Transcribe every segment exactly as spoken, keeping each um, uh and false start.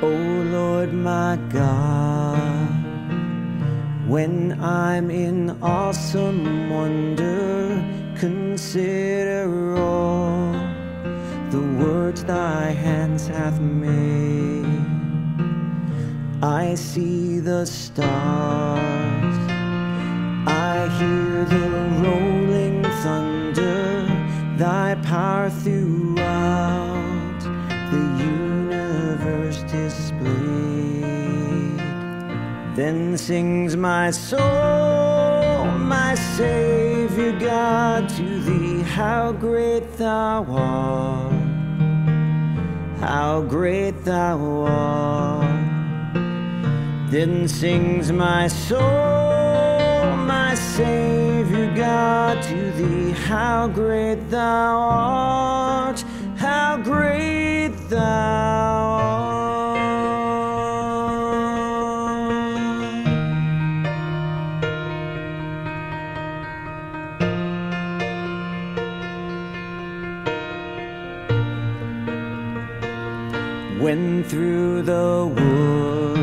Lord my God, when I'm in awesome wonder, consider all the words thy hands hath made. I see the stars, I hear the rolling thunder, thy power throughout the universe displayed. Then sings my soul, my Savior God, to thee, how great thou art, how great thou art. Then sings my soul, my Savior God, to thee, how great thou art, how great thou art. When through the woods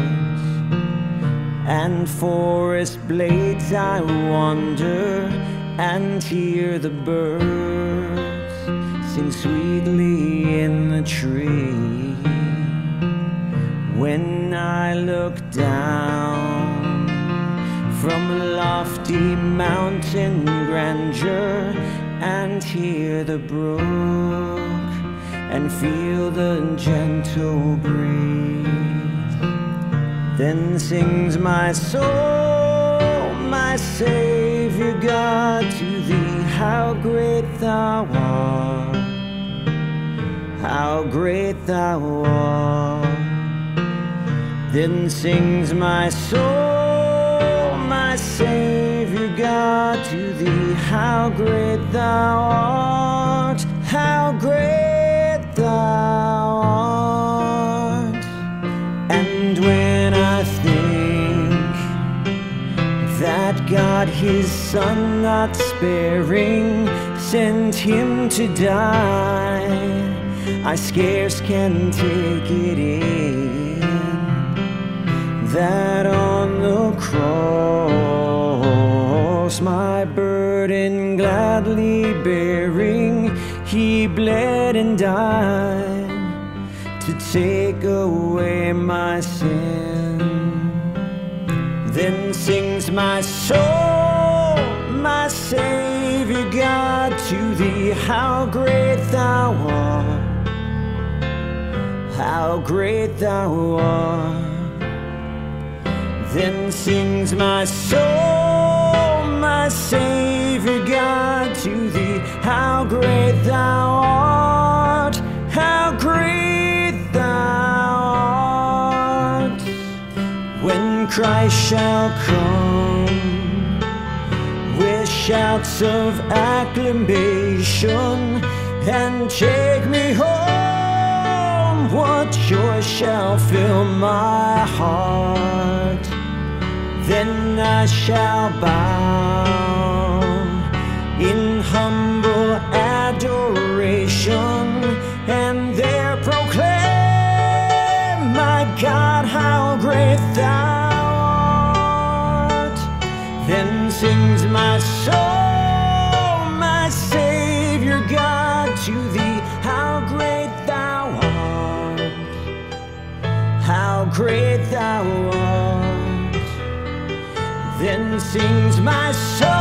and forest blades I wander and hear the birds sing sweetly in the tree, when I look down from lofty mountain grandeur and hear the brook and feel the gentle breeze, then sings my soul, my Savior God, to thee, how great thou art, how great thou art. Then sings my soul, my Savior God, to thee, how great thou art, how great thou art. And when I think that God his Son not sparing sent him to die, I scarce can take it in, that on the cross, my burden gladly bearing, he bled and died to take away my sin. Then sings my soul, my Savior God, to thee, how great thou art, how great thou art. Then sings my soul, my Savior God, to thee, how great thou art, how great thou art. When Christ shall come with shouts of acclamation and take me home, what joy shall fill my heart. Then I shall bow in humble adoration and there proclaim, my God, how great thou art. Then sings my soul, my Savior God, to thee, how great thou art, how great thou art. Then sings my soul,